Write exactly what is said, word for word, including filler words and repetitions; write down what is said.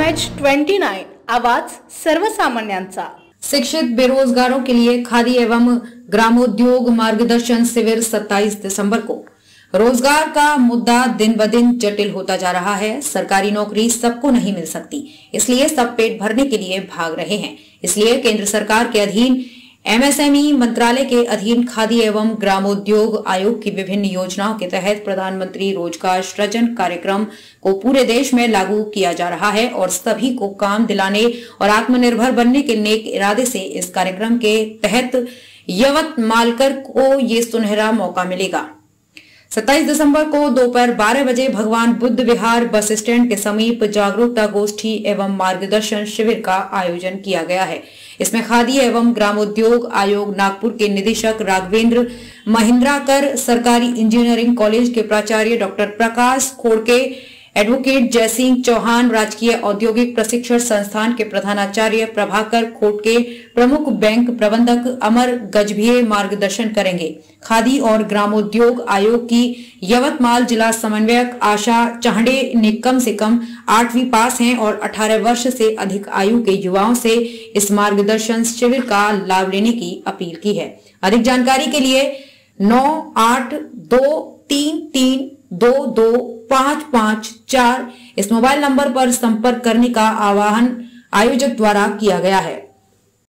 M H twenty nine आवाज सर्वसामान्यांचा। शिक्षित बेरोजगारों के लिए खादी एवं ग्रामोद्योग मार्गदर्शन शिविर सत्ताईस दिसंबर को। रोजगार का मुद्दा दिन ब दिन जटिल होता जा रहा है। सरकारी नौकरी सबको नहीं मिल सकती, इसलिए सब पेट भरने के लिए भाग रहे हैं। इसलिए केंद्र सरकार के अधीन एम एस एम ई मंत्रालय के अधीन खादी एवं ग्रामोद्योग आयोग की विभिन्न योजनाओं के तहत प्रधानमंत्री रोजगार सृजन कार्यक्रम को पूरे देश में लागू किया जा रहा है और सभी को काम दिलाने और आत्मनिर्भर बनने के नेक इरादे से इस कार्यक्रम के तहत यवतमालकर को ये सुनहरा मौका मिलेगा। सत्ताईस दिसंबर को दोपहर बारह बजे भगवान बुद्ध विहार बस स्टैंड के समीप जागरूकता गोष्ठी एवं मार्गदर्शन शिविर का आयोजन किया गया है। इसमें खादी एवं ग्रामोद्योग आयोग नागपुर के निदेशक राघवेंद्र महिंद्राकर, सरकारी इंजीनियरिंग कॉलेज के प्राचार्य डॉक्टर प्रकाश खोड़के, एडवोकेट जयसिंह चौहान, राजकीय औद्योगिक प्रशिक्षण संस्थान के प्रधानाचार्य प्रभाकर खोड़के, प्रमुख बैंक प्रबंधक अमर गजभिये मार्गदर्शन करेंगे। खादी और ग्रामोद्योग आयोग की यवतमाल जिला समन्वयक आशा चाहड़े ने कम से कम आठवीं पास हैं और अठारह वर्ष से अधिक आयु के युवाओं से इस मार्गदर्शन शिविर का लाभ लेने की अपील की है। अधिक जानकारी के लिए नौ आठ दो तीन तीन दो दो पाँच पाँच चार इस मोबाइल नंबर पर संपर्क करने का आह्वान आयोजक द्वारा किया गया है।